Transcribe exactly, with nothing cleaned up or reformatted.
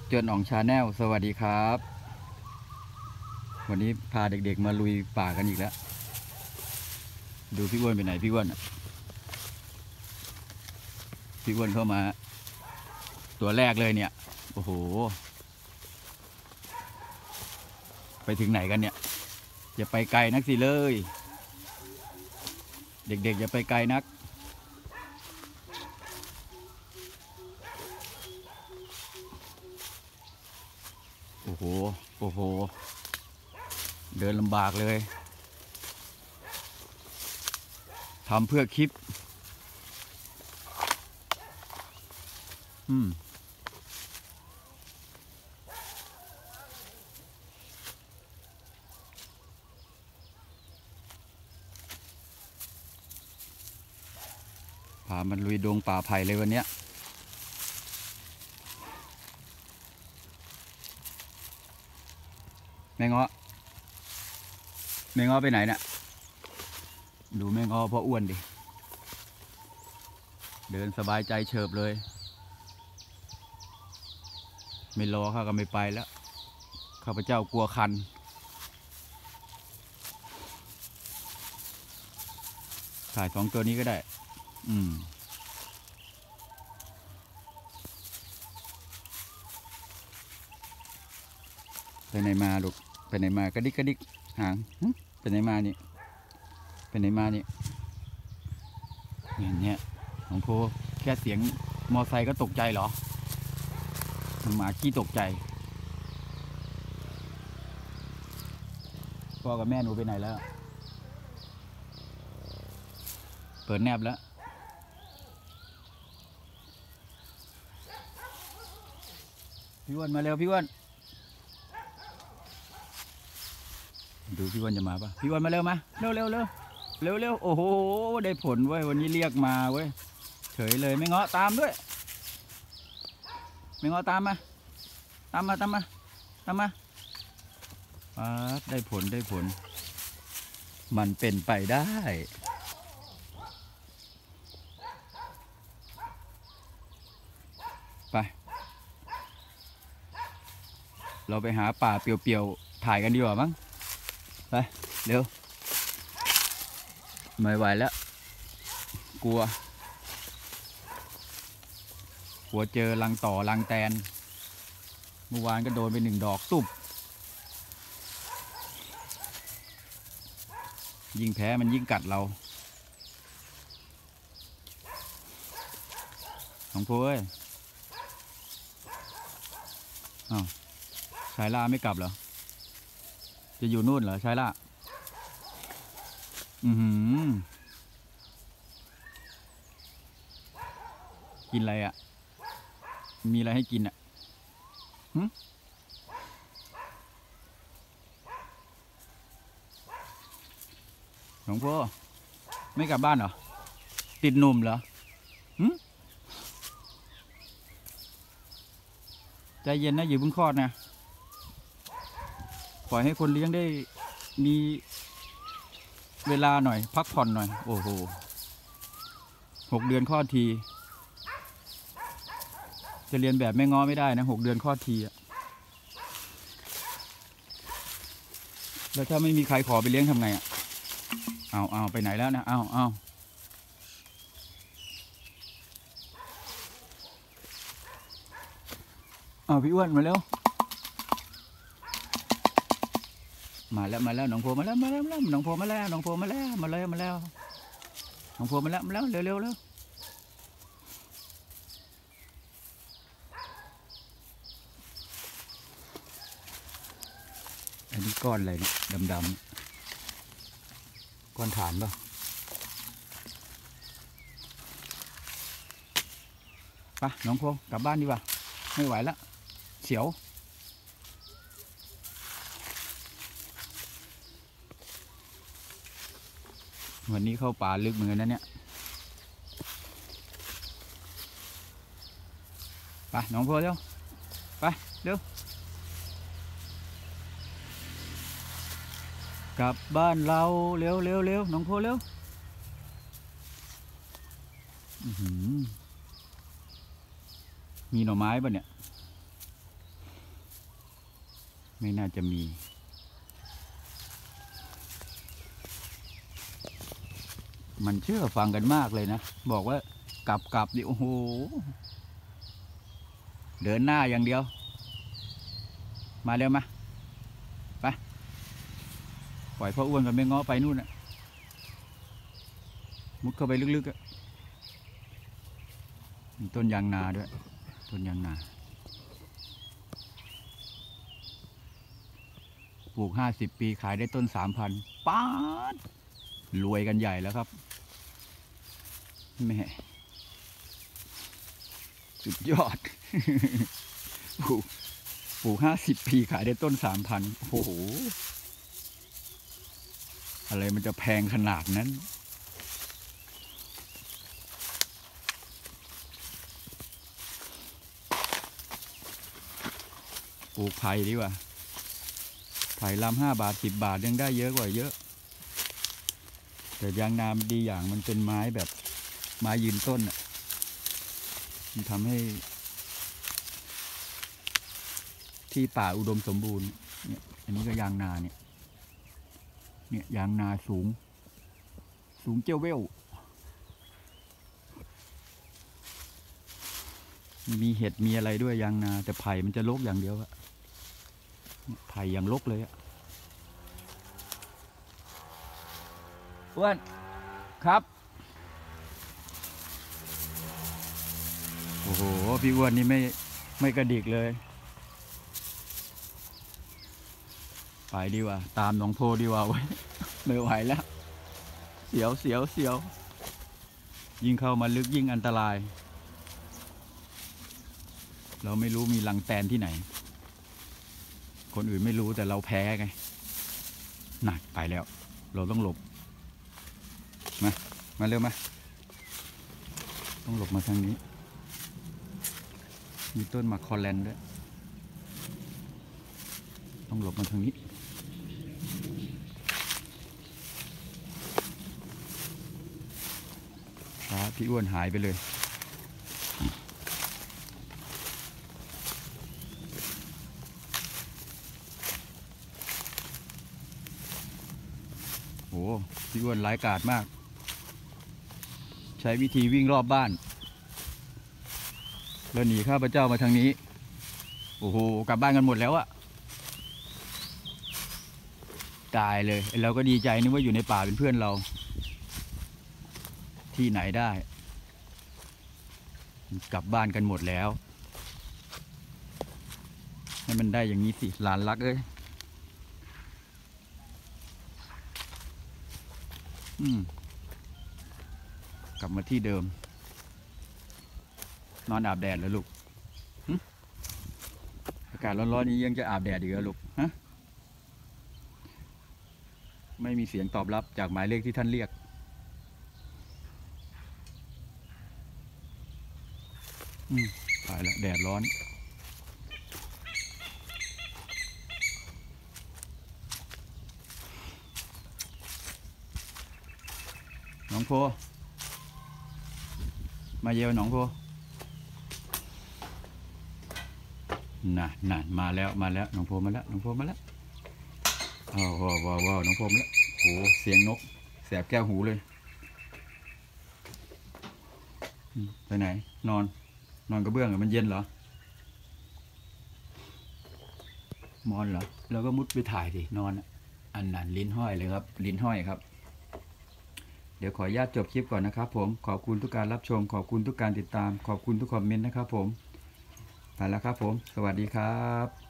จวนอ่องชาแนลสวัสดีครับวันนี้พาเด็กๆมาลุยป่ากันอีกแล้วดูพี่อ้วนไปไหนพี่อ้วนพี่อ้วนเข้ามาตัวแรกเลยเนี่ยโอ้โหไปถึงไหนกันเนี่ยอย่าไปไกลนักสิเลยเด็กๆอย่าไปไกลนักโอ้โหโอ้โหเดินลำบากเลยทำเพื่อคลิปอืมพามันลุยดงป่าไผ่เลยวันเนี้ยแม่เงาะแม่เงาะไปไหนเนี่ยดูแม่เงาะเพราะอ้วนดิเดินสบายใจเฉิบเลยไม่รอข้าก็ไม่ไปแล้วข้าพเจ้ากลัวคันถ่ายสองตัวนี้ก็ได้อืมไปไหนมาลูกไปไหนมากระดิกกระดิกหางไปไหนมานี่ไปไหนมานี่เนี่ยของโพแค่เสียงมอไซค์ก็ตกใจเหรอหมาขี้ตกใจพ่อกับแม่หนูไปไหนแล้วเปิดแนบแล้วพี่อ้วนมาเร็วพี่อ้วนดูพี่อ้วนจะมาปะพี่อ้วนมาเร็วมาเร็วเร็วเร็วเร็วเร็วโอ้โหได้ผลเว้ยวันนี้เรียกมาเว้ยเฉยเลยไม่เงาะตามด้วยไม่เงาะตามมาตามมาตามมาตามมาอ่าได้ผลได้ผลมันเป็นไปได้ไปเราไปหาป่าเปลี่ยวๆถ่ายกันดีกว่ามั้งไปเร็วไม่ไหวแล้วกลัวกลัวเจอรังต่อรังแตนเมื่อวานก็โดนไปหนึ่งดอกตุบยิ่งแพ้มันยิ่งกัดเราของพ่อเอ้ยอ้าวชายล่าไม่กลับเหรอจะอยู่นู่นเหรอชายล่าอือหือกินอะไรอ่ะมีอะไรให้กินอ่ะหืหลวงพ่อไม่กลับบ้านเหรอติดหนุ่มเหรอหืใจเย็นนะอย่าเพิ่งคลอดนะปล่อยให้คนเลี้ยงได้มีเวลาหน่อยพักผ่อนหน่อยโอ้โหหกเดือนคลอดทีจะเรียนแบบไม่ง้อไม่ได้นะหกเดือนคลอดทีอะแล้วถ้าไม่มีใครขอไปเลี้ยงทำไงอะเอาเอาไปไหนแล้วนะเอาเอาเอาพี่อ้วนมาแล้วมาแล้วมาแล้วน้องโพมาแล้วมาแล้วมาแล้วน้องโพมาแล้วน้องโพมาแล้วมาเลยมาแล้วน้องโพมาแล้วมาแล้วเร็วเร็วเร็วอันนี้ก้อนอะไรเนี่ยดำๆก้อนฐานป่ะไปน้องโพกลับบ้านดีกว่าไม่ไหวแล้วเสียววันนี้เข้าป่าลึกเหมือนกันนะเนี่ยไปน้องโพเร็วไปเร็วกลับบ้านเราเร็วเร็วเร็วน้องโพเร็วมีหน่อไม้ป่ะเนี่ยไม่น่าจะมีมันเชื่อฟังกันมากเลยนะบอกว่ากลับกลับดิโอ้โหเดินหน้าอย่างเดียวมาเร็วมาไปปล่อยพ่ออ้วนกับแม่ง้อไปนู่นน่ะมุดเข้าไปลึกๆอ่ะมีต้นยางนาด้วยต้นยางนาปลูกห้าสิบปีขายได้ต้นสามพันป๊าดรวยกันใหญ่แล้วครับแม่สุดยอด ปลูกปลูกห้าสิบปีขายได้ต้นสามพันโอ้โหอะไรมันจะแพงขนาดนั้นปลูกไผ่ดีกว่าไผ่ลำห้าบาทสิบบาทยังได้เยอะกว่าเยอะแต่ยางนาดีอย่างมันเป็นไม้แบบไม้ยืนต้นอ่ะมันทำให้ที่ป่าอุดมสมบูรณ์เนี่ยอันนี้ก็ยางนาเนี่ยเนี่ยยางนาสูงสูงเจ้าเวลมีเห็ดมีอะไรด้วยยางนาแต่ไผ่มันจะรกอย่างเดียวอะไผ่อย่างรกเลยอะอ้วนครับโอ้โหพี่อ้วนนี่ไม่ไม่กระดิกเลยไปดีกว่าตามหนองโพดีกว่าไว้ไม่ไหวแล้วเสียวเสียวเสียวยิ่งเข้ามาลึกยิ่งอันตรายเราไม่รู้มีรังแตนที่ไหนคนอื่นไม่รู้แต่เราแพ้ไงหนักไปแล้วเราต้องหลบมามาเร็วมาต้องหลบมาทางนี้มีต้นมาคอแลนด้วยต้องหลบมาทางนี้พระพี่อ้วนหายไปเลยโอ้พี่อ้วนร้ายกาจมากใช้วิธีวิ่งรอบบ้านแล้วหนีข้าพเจ้ามาทางนี้โอ้โหกลับบ้านกันหมดแล้วอะตายเลยเราก็ดีใจนึกว่าอยู่ในป่าเป็นเพื่อนเราที่ไหนได้กลับบ้านกันหมดแล้วให้มันได้อย่างนี้สิหลานรักเอ้ยอืมกลับมาที่เดิมนอนอาบแดดแล้วลูกอากาศร้อนๆนี้ยังจะอาบแดดอีกเหรอลูกฮะไม่มีเสียงตอบรับจากหมายเลขที่ท่านเรียกอืมตายแล้วแดดร้อนหนองโพมาเยวหนองโพน่ะน่ะมาแล้วมาแล้วหนองโพมาแล้วหนองโพมาแล้วว้าวว้าวว้าวหนองโพมาแล้วโหเสียงนกแสบแก้วหูเลยไปไหนนอนนอนกระเบื้องเหรอมันเย็นเหรอมอนเหรอแล้วก็มุดไปถ่ายดินอนอันนั้นลิ้นห้อยเลยครับลิ้นห้อยครับเดี๋ยวขออนุญาตจบคลิปก่อนนะครับผมขอบคุณทุกการรับชมขอบคุณทุกการติดตามขอบคุณทุกคอมเมนต์นะครับผมไปแล้วครับผมสวัสดีครับ